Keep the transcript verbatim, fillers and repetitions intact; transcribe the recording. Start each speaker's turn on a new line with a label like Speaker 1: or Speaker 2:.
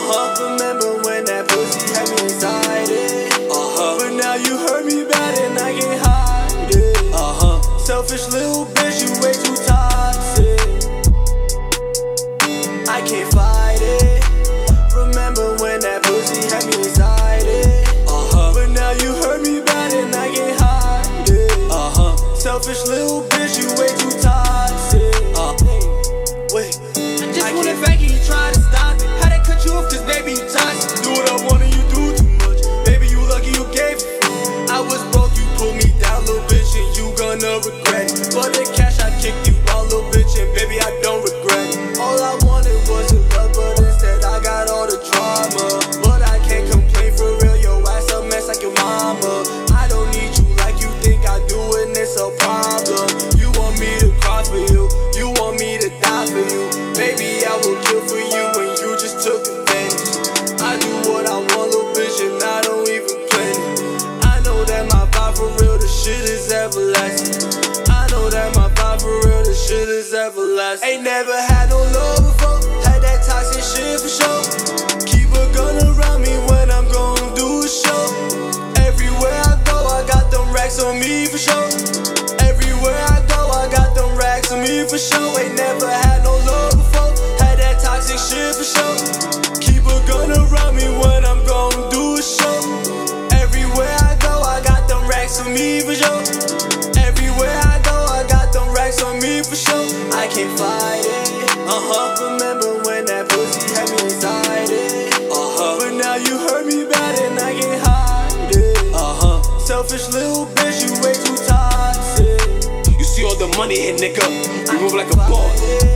Speaker 1: Uh-huh. Remember when that pussy had me anxiety? Uh-huh. But now you hurt me bad and I can't hide it. Uh-huh. Selfish little bitch, you way too toxic. I can't fight it. Remember when that pussy had me anxiety? Uh-huh. But now you hurt me bad and I can't hide it. Uh-huh. Selfish little bitch, you way too toxic. Uh. Wait. I just wanna thank you, you try to stop it. How they cut you off, cause baby you toxic. Do what I want and you do too much. Baby you lucky you gave it. I was broke, you pulled me down, little bitch, and you gonna regret it. For the cash I kicked you out, little bitch, and baby I don't regret it. All I wanted was a love, but instead I got all the drama. But I can't complain for real, your ass a mess like your mama. I don't need you like you think I do, and it's a problem. You want me to cry for you, you want me to die for you. Baby I will kill for you when you just took advantage. I do what I want, little bitch, and I don't even plan it. I know that my vibe for real, the shit is everlasting. I know that my vibe for real, the shit is everlasting. Ain't never had no love before, had that toxic shit for sure. Keep a gun around me when I'm gon' do a show. Everywhere I go, I got them racks on me for sure. Everywhere I go, I got them racks on me for sure. Ain't never had no love before, had that toxic shit for sure. Keep a gun around me when I'm gon' do a show. Everywhere I go, I got them racks on me for sure. Everywhere I go, I got them racks on me for sure. I can't fight it. Uh-huh. Remember when that pussy had me anxiety? Uh-huh. But now you hurt me bad and I can't hide it. Uh-huh. Selfish little bitch, you way too toxic.
Speaker 2: You see all the money hit, nigga. We move like a boss.